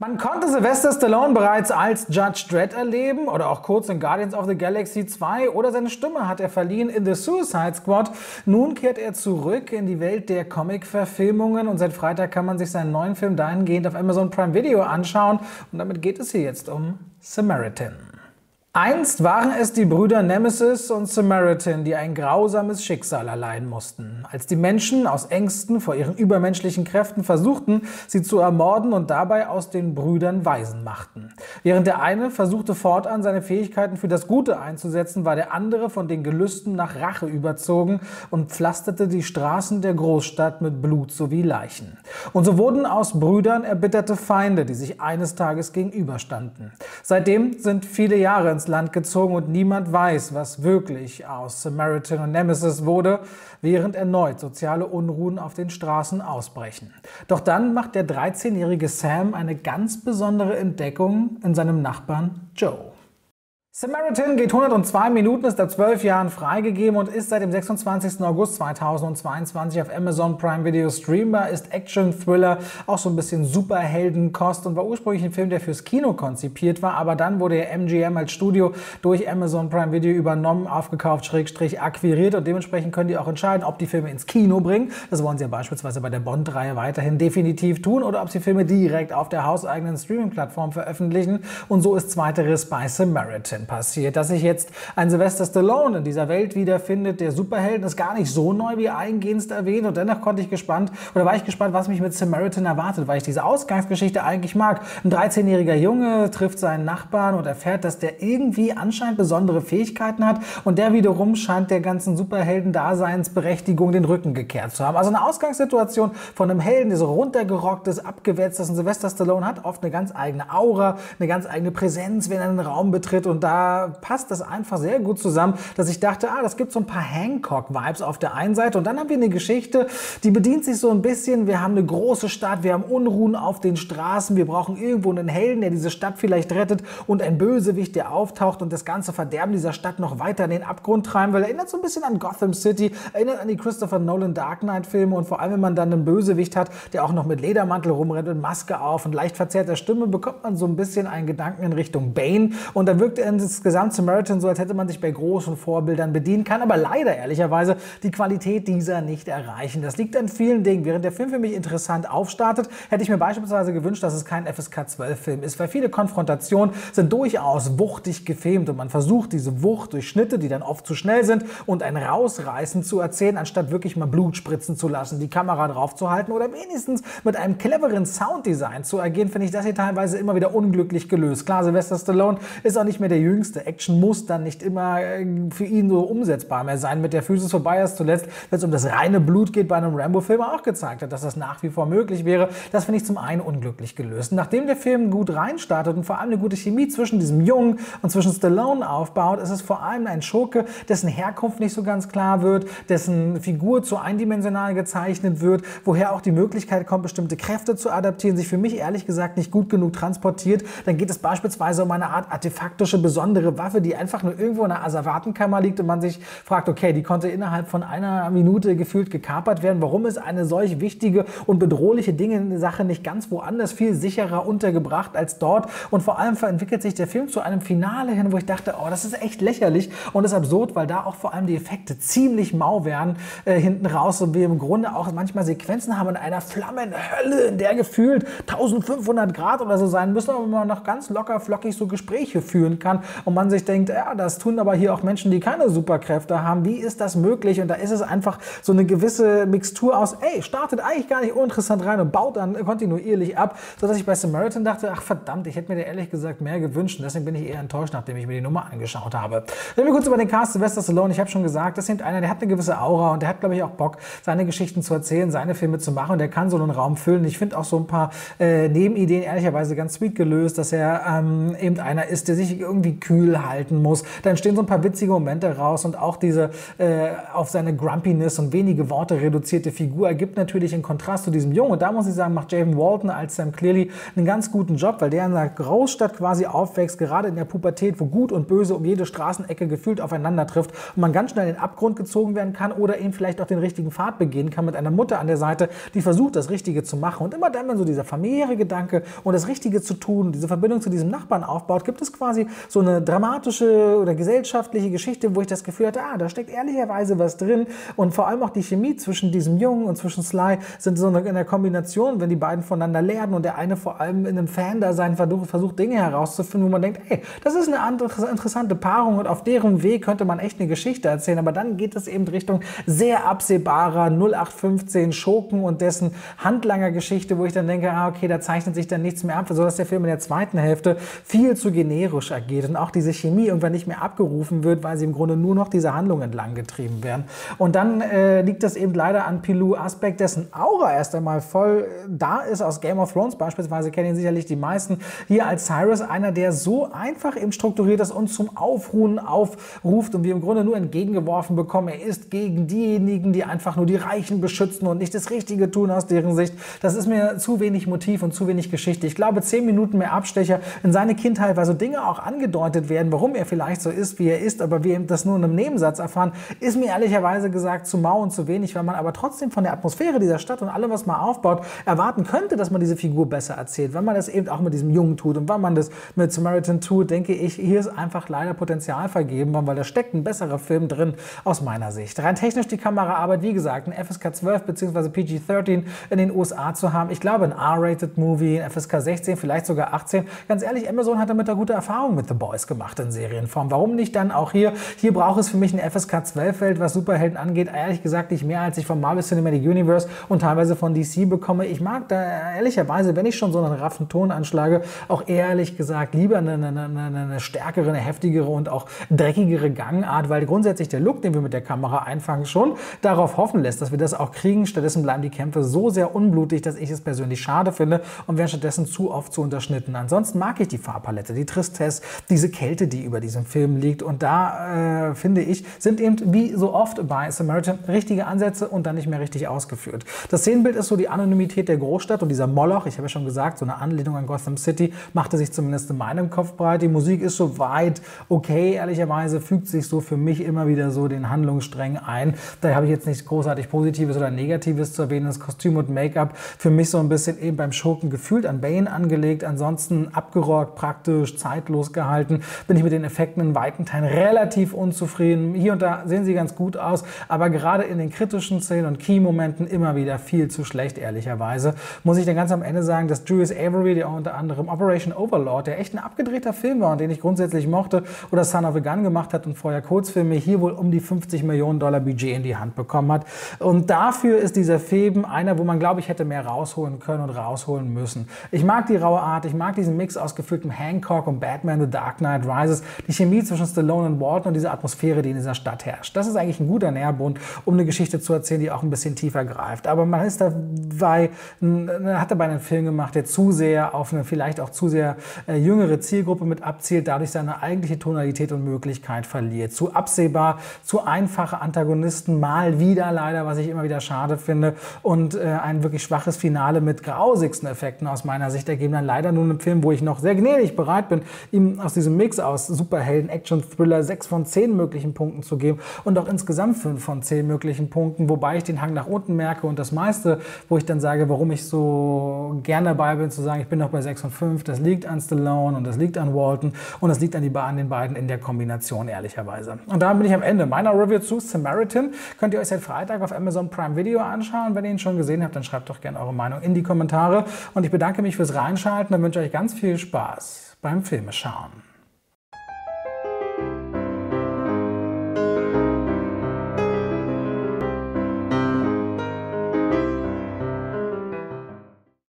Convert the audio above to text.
Man konnte Sylvester Stallone bereits als Judge Dredd erleben oder auch kurz in Guardians of the Galaxy 2 oder seine Stimme hat er verliehen in The Suicide Squad. Nun kehrt er zurück in die Welt der Comic-Verfilmungen und seit Freitag kann man sich seinen neuen Film dahingehend auf Amazon Prime Video anschauen und damit geht es hier jetzt um Samaritan. Einst waren es die Brüder Nemesis und Samaritan, die ein grausames Schicksal erleiden mussten. Als die Menschen aus Ängsten vor ihren übermenschlichen Kräften versuchten, sie zu ermorden und dabei aus den Brüdern Waisen machten. Während der eine versuchte fortan, seine Fähigkeiten für das Gute einzusetzen, war der andere von den Gelüsten nach Rache überzogen und pflasterte die Straßen der Großstadt mit Blut sowie Leichen. Und so wurden aus Brüdern erbitterte Feinde, die sich eines Tages gegenüberstanden. Seitdem sind viele Jahre ins Land gezogen und niemand weiß, was wirklich aus Samaritan und Nemesis wurde, während erneut soziale Unruhen auf den Straßen ausbrechen. Doch dann macht der 13-jährige Sam eine ganz besondere Entdeckung in seinem Nachbarn Joe. Samaritan geht 102 Minuten, ist ab 12 Jahren freigegeben und ist seit dem 26. August 2022 auf Amazon Prime Video streambar, ist Action-Thriller, auch so ein bisschen Superheldenkost und war ursprünglich ein Film, der fürs Kino konzipiert war, aber dann wurde der MGM als Studio durch Amazon Prime Video übernommen, aufgekauft, / akquiriert und dementsprechend können die auch entscheiden, ob die Filme ins Kino bringen. Das wollen sie ja beispielsweise bei der Bond-Reihe weiterhin definitiv tun oder ob sie Filme direkt auf der hauseigenen Streaming-Plattform veröffentlichen und so ist zweiteres bei Samaritan passiert. Dass sich jetzt ein Sylvester Stallone in dieser Welt wiederfindet, der Superhelden, ist gar nicht so neu wie eingehend erwähnt und dennoch war ich gespannt, was mich mit Samaritan erwartet, weil ich diese Ausgangsgeschichte eigentlich mag. Ein 13-jähriger Junge trifft seinen Nachbarn und erfährt, dass der irgendwie anscheinend besondere Fähigkeiten hat und der wiederum scheint der ganzen Superhelden-Daseinsberechtigung den Rücken gekehrt zu haben. Also eine Ausgangssituation von einem Helden, der so runtergerockt ist, abgewetzt ist. Und Sylvester Stallone hat oft eine ganz eigene Aura, eine ganz eigene Präsenz, wenn er einen Raum betritt und da passt das einfach sehr gut zusammen, dass ich dachte, das gibt so ein paar Hancock-Vibes auf der einen Seite und dann haben wir eine Geschichte, die bedient sich so ein bisschen, wir haben eine große Stadt, wir haben Unruhen auf den Straßen, wir brauchen irgendwo einen Helden, der diese Stadt vielleicht rettet und ein Bösewicht, der auftaucht und das ganze Verderben dieser Stadt noch weiter in den Abgrund treiben will. Erinnert so ein bisschen an Gotham City, erinnert an die Christopher Nolan Dark Knight Filme und vor allem, wenn man dann einen Bösewicht hat, der auch noch mit Ledermantel rumrennt und Maske auf und leicht verzerrter Stimme, bekommt man so ein bisschen einen Gedanken in Richtung Bane und dann wirkt er insgesamt Samaritan so, als hätte man sich bei großen Vorbildern bedienen, kann aber leider ehrlicherweise die Qualität dieser nicht erreichen. Das liegt an vielen Dingen. Während der Film für mich interessant aufstartet, hätte ich mir beispielsweise gewünscht, dass es kein FSK 12 Film ist, weil viele Konfrontationen sind durchaus wuchtig gefilmt und man versucht diese Wucht durch Schnitte, die dann oft zu schnell sind und ein Rausreißen zu erzählen, anstatt wirklich mal Blut spritzen zu lassen, die Kamera drauf zu halten oder wenigstens mit einem cleveren Sounddesign zu agieren, finde ich das hier teilweise immer wieder unglücklich gelöst. Klar, Sylvester Stallone ist auch nicht mehr der Jüngste. Action muss dann nicht immer für ihn so umsetzbar mehr sein. Mit der Physis vorbei ist zuletzt, wenn es um das reine Blut geht, bei einem Rambo-Film auch gezeigt hat, dass das nach wie vor möglich wäre. Das finde ich zum einen unglücklich gelöst. Nachdem der Film gut reinstartet und vor allem eine gute Chemie zwischen diesem Jungen und zwischen Stallone aufbaut, ist es vor allem ein Schurke, dessen Herkunft nicht so ganz klar wird, dessen Figur zu eindimensional gezeichnet wird, woher auch die Möglichkeit kommt, bestimmte Kräfte zu adaptieren, sich für mich ehrlich gesagt nicht gut genug transportiert. Dann geht es beispielsweise um eine Art artefaktische, besondere Waffe, die einfach nur irgendwo in einer Asservatenkammer liegt und man sich fragt, okay, die konnte innerhalb von einer Minute gefühlt gekapert werden. Warum ist eine solch wichtige und bedrohliche Sache nicht ganz woanders viel sicherer untergebracht als dort? Und vor allem entwickelt sich der Film zu einem Finale hin, wo ich dachte, das ist echt lächerlich und ist absurd, weil da auch vor allem die Effekte ziemlich mau werden hinten raus und wir im Grunde auch manchmal Sequenzen haben in einer Flammenhölle, in der gefühlt 1500 Grad oder so sein müssen, aber man noch ganz locker flockig so Gespräche führen kann und man sich denkt, das tun aber hier auch Menschen, die keine Superkräfte haben. Wie ist das möglich? Und da ist es einfach so eine gewisse Mixtur aus, startet eigentlich gar nicht uninteressant rein und baut dann kontinuierlich ab, sodass ich bei Samaritan dachte, ach verdammt, ich hätte mir ehrlich gesagt mehr gewünscht und deswegen bin ich eher enttäuscht, nachdem ich mir die Nummer angeschaut habe. Reden wir kurz über den Cast. Sylvester Stallone, ich habe schon gesagt, das ist einer, der hat eine gewisse Aura und der hat, glaube ich, auch Bock, seine Geschichten zu erzählen, seine Filme zu machen und der kann so einen Raum füllen. Ich finde auch so ein paar Nebenideen ehrlicherweise ganz sweet gelöst, dass er eben einer ist, der sich irgendwie irgendwie kühl halten muss. Da entstehen so ein paar witzige Momente raus und auch diese auf seine Grumpiness und wenige Worte reduzierte Figur ergibt natürlich in Kontrast zu diesem Jungen. Und da muss ich sagen, macht Javen Walton als Sam Cleary einen ganz guten Job, weil der in einer Großstadt quasi aufwächst, gerade in der Pubertät, wo Gut und Böse um jede Straßenecke gefühlt aufeinander trifft und man ganz schnell in den Abgrund gezogen werden kann oder eben vielleicht auch den richtigen Pfad begehen kann mit einer Mutter an der Seite, die versucht, das Richtige zu machen. Und immer dann, wenn so dieser familiäre Gedanke und das Richtige zu tun, diese Verbindung zu diesem Nachbarn aufbaut, gibt es quasi so eine dramatische oder gesellschaftliche Geschichte, wo ich das Gefühl hatte, da steckt ehrlicherweise was drin. Und vor allem auch die Chemie zwischen diesem Jungen und zwischen Sly sind so in der Kombination, wenn die beiden voneinander lernen und der eine vor allem in einem Fan-Dasein versucht, Dinge herauszufinden, wo man denkt, ey, das ist eine interessante Paarung und auf deren Weg könnte man echt eine Geschichte erzählen. Aber dann geht es eben Richtung sehr absehbarer 0815 Schurken und dessen Handlanger-Geschichte, wo ich dann denke, okay, da zeichnet sich dann nichts mehr ab, sodass der Film in der zweiten Hälfte viel zu generisch agiert und auch diese Chemie irgendwann nicht mehr abgerufen wird, weil sie im Grunde nur noch diese Handlung entlang getrieben werden. Und dann liegt das eben leider an Pilou Asbæk, dessen Aura erst einmal voll da ist. Aus Game of Thrones beispielsweise kennen ihn sicherlich die meisten. Hier als Cyrus, einer, der so einfach eben strukturiert ist und zum Aufruhen aufruft und wir im Grunde nur entgegengeworfen bekommen, er ist gegen diejenigen, die einfach nur die Reichen beschützen und nicht das Richtige tun aus deren Sicht. Das ist mir zu wenig Motiv und zu wenig Geschichte. Ich glaube, 10 Minuten mehr Abstecher in seine Kindheit, weil so Dinge auch angedeutet werden, warum er vielleicht so ist, wie er ist, aber wir eben das nur in einem Nebensatz erfahren, ist mir ehrlicherweise gesagt zu mau und zu wenig, weil man aber trotzdem von der Atmosphäre dieser Stadt und allem, was man aufbaut, erwarten könnte, dass man diese Figur besser erzählt. Wenn man das eben auch mit diesem Jungen tut und wenn man das mit Samaritan tut, denke ich, hier ist einfach leider Potenzial vergeben worden, weil da steckt ein besserer Film drin aus meiner Sicht. Rein technisch die Kameraarbeit, wie gesagt, ein FSK 12 bzw. PG-13 in den USA zu haben. Ich glaube, ein R-Rated Movie, ein FSK 16, vielleicht sogar 18. Ganz ehrlich, Amazon hat damit eine gute Erfahrung mit The Boys gemacht in Serienform. Warum nicht dann auch hier? Hier braucht es für mich ein FSK 12 Welt, was Superhelden angeht. Ehrlich gesagt nicht mehr, als ich von Marvel Cinematic Universe und teilweise von DC bekomme. Ich mag da ehrlicherweise, wenn ich schon so einen raffen Ton anschlage, auch ehrlich gesagt lieber eine stärkere, eine heftigere und auch dreckigere Gangart, weil grundsätzlich der Look, den wir mit der Kamera einfangen, schon darauf hoffen lässt, dass wir das auch kriegen. Stattdessen bleiben die Kämpfe so sehr unblutig, dass ich es persönlich schade finde und werden stattdessen zu oft zu unterschnitten. Ansonsten mag ich die Farbpalette, die Tristesse, diese Kälte, die über diesem Film liegt. Und da, finde ich, sind eben wie so oft bei Samaritan richtige Ansätze und dann nicht mehr richtig ausgeführt. Das Szenenbild ist so die Anonymität der Großstadt und dieser Moloch, ich habe ja schon gesagt, so eine Anlehnung an Gotham City, machte sich zumindest in meinem Kopf breit. Die Musik ist so weit okay, ehrlicherweise fügt sich so für mich immer wieder so den Handlungssträngen ein. Da habe ich jetzt nichts großartig Positives oder Negatives zu erwähnen. Das Kostüm und Make-up für mich so ein bisschen eben beim Schurken gefühlt an Bane angelegt, ansonsten abgerockt, praktisch, zeitlos gehalten. Bin ich mit den Effekten in weiten Teilen relativ unzufrieden. Hier und da sehen sie ganz gut aus, aber gerade in den kritischen Szenen und Key-Momenten immer wieder viel zu schlecht, ehrlicherweise. Muss ich dann ganz am Ende sagen, dass Julius Avery, der unter anderem Operation Overlord, der echt ein abgedrehter Film war und den ich grundsätzlich mochte, oder Son of a Gun gemacht hat und vorher Kurzfilme, hier wohl um die $50 Millionen Budget in die Hand bekommen hat. Und dafür ist dieser Film einer, wo man, glaube ich, hätte mehr rausholen können und rausholen müssen. Ich mag die raue Art, ich mag diesen Mix aus gefühltem Hancock und Batman The Dark Knight Rises, die Chemie zwischen Stallone und Walton und diese Atmosphäre, die in dieser Stadt herrscht. Das ist eigentlich ein guter Nährboden, um eine Geschichte zu erzählen, die auch ein bisschen tiefer greift. Aber man ist hat dabei einen Film gemacht, der zu sehr auf eine vielleicht auch zu sehr jüngere Zielgruppe mit abzielt, dadurch seine eigentliche Tonalität und Möglichkeit verliert. Zu absehbar, zu einfache Antagonisten, mal wieder leider, was ich immer wieder schade finde, und ein wirklich schwaches Finale mit grausigsten Effekten aus meiner Sicht ergeben dann leider nur einen Film, wo ich noch sehr gnädig bereit bin, ihm aus diesem Mix aus Superhelden, Action, Thriller 6 von 10 möglichen Punkten zu geben und auch insgesamt 5 von 10 möglichen Punkten, wobei ich den Hang nach unten merke und das meiste, wo ich dann sage, warum ich so gern dabei bin, zu sagen, ich bin noch bei 6 von 5, das liegt an Stallone und das liegt an Walton und das liegt an den beiden in der Kombination, ehrlicherweise. Und da bin ich am Ende meiner Review zu Samaritan. Könnt ihr euch seit Freitag auf Amazon Prime Video anschauen. Wenn ihr ihn schon gesehen habt, dann schreibt doch gerne eure Meinung in die Kommentare. Und ich bedanke mich fürs Reinschalten und wünsche euch ganz viel Spaß beim Filmeschauen.